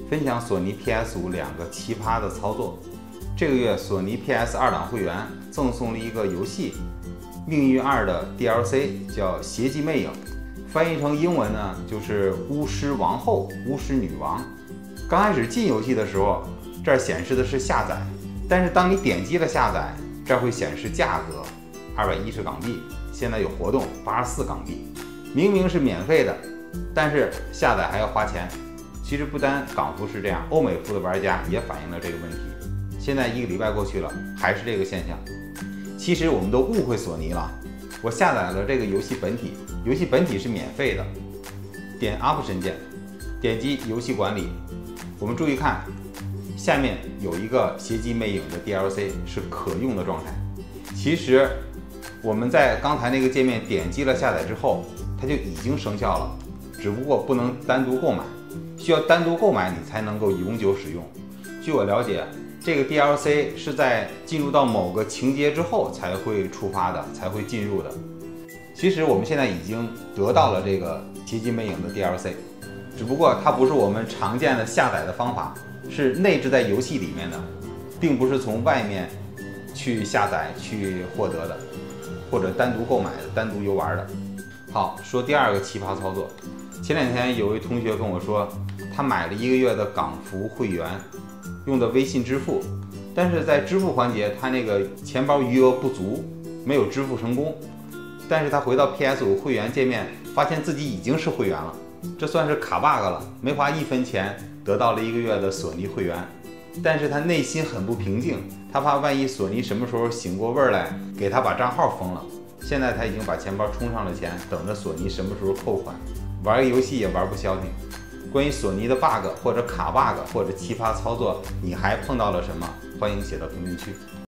分享索尼 PS5 两个奇葩的操作。这个月索尼 PS 2档会员赠送了一个游戏《命运2》的 DLC， 叫《邪迹魅影》，翻译成英文呢就是巫师王后、巫师女王。刚开始进游戏的时候，这儿显示的是下载，但是当你点击了下载，这儿会显示价格210港币，现在有活动84港币。明明是免费的，但是下载还要花钱。其实不单港服是这样，欧美服的玩家也反映了这个问题。现在1个礼拜过去了，还是这个现象。其实我们都误会索尼了。我下载了这个游戏本体，游戏本体是免费的，点 Option 键，点击游戏管理。我们注意看，下面有一个邪迹魅影的 DLC 是可用的状态。其实我们在刚才那个界面点击了下载之后，它就已经生效了，只不过不能单独购买，需要单独购买你才能够永久使用。据我了解，这个 DLC 是在进入到某个情节之后才会触发的，才会进入的。其实我们现在已经得到了这个邪迹魅影的 DLC， 只不过它不是我们常见的下载的方法，是内置在游戏里面的，并不是从外面去下载去获得的，或者单独购买的、单独游玩的。好，说第二个奇葩操作。前2天有位同学跟我说，他买了1个月的港服会员，用的微信支付，但是在支付环节他那个钱包余额不足，没有支付成功。但是他回到 PS5 会员界面，发现自己已经是会员了，这算是卡 bug 了，没花1分钱得到了1个月的索尼会员。但是他内心很不平静，他怕万一索尼什么时候醒过味儿来，给他把账号封了。现在他已经把钱包充上了钱，等着索尼什么时候扣款。玩个游戏也玩不消停。关于索尼的 bug 或者卡 bug 或者奇葩操作，你还碰到了什么？欢迎写到评论区。